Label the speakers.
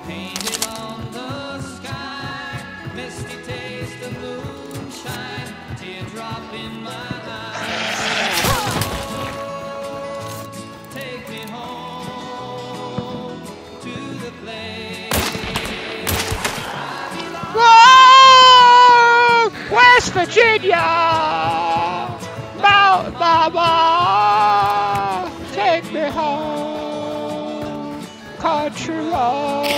Speaker 1: Painted on the sky, misty taste of moonshine, teardrop in my eye. Take me home to the place I belong.
Speaker 2: Whoa! West Virginia! Mountain Mama! Take me home, country road.